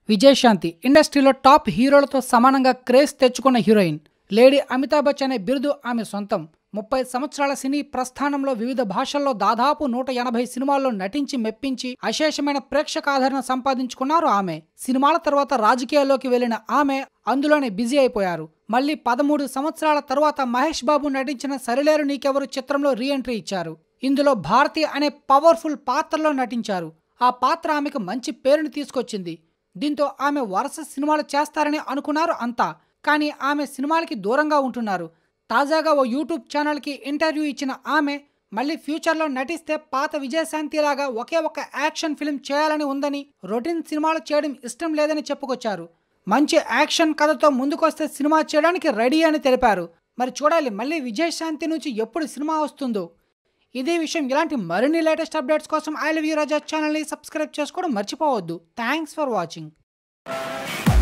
విజయశాంతి ఇండస్ట్రీలో టాప్ హీరోలతో సమానంగా క్రేజ్ తెచ్చుకున్న హీరోయిన్. లేడీ అమితాబ్ బచ్చన్ అనే బిరుదు ఆమె సొంతం. 30 సంవత్సరాల సినీ ప్రస్థానంలో వివిధ భాషల్లో దాదాపు 180 సినిమాల్లో నటించి మెప్పించి అశేషమైన ప్రేక్షక ఆదరణ సంపాదించుకున్నారు ఆమె. సినిమాల తర్వాత రాజకీయాల్లోకి వెళ్లిన ఆమె అందులోనే బిజీ అయిపోయారు. మళ్ళీ 13 సంవత్సరాల తర్వాత మహేష్ బాబు నటించిన సరిలేరు నీకెవరు చిత్రంలో రీ ఎంట్రీ ఇచ్చారు. ఇందులో భారతి అనే పవర్ఫుల్ పాత్రలో నటించారు. ఆ పాత్ర ఆమెకు మంచి పేరుని తీసుకొచ్చింది. దీంతో ఆమె వరుస సినిమాలు చేస్తారని అనుకున్నారు అంతా. కానీ ఆమె సినిమాలకి దూరంగా ఉంటున్నారు. తాజాగా ఓ యూట్యూబ్ ఛానల్కి ఇంటర్వ్యూ ఇచ్చిన ఆమె మళ్ళీ ఫ్యూచర్లో నటిస్తే పాత విజయశాంతి లాగా ఒకే ఒక యాక్షన్ ఫిల్మ్ చేయాలని ఉందని, రొటీన్ సినిమాలు చేయడం ఇష్టం లేదని చెప్పుకొచ్చారు. మంచి యాక్షన్ కథతో ముందుకొస్తే సినిమా చేయడానికి రెడీ అని తెలిపారు. మరి చూడాలి మళ్ళీ విజయశాంతి నుంచి ఎప్పుడు సినిమా వస్తుందో. ఇదే విషయం ఇలాంటి మరిన్ని లేటెస్ట్ అప్డేట్స్ కోసం ఐ లవ్ యూ రాజా ఛానల్ని సబ్స్క్రైబ్ చేసుకోవడం మర్చిపోవద్దు. Thanks for watching.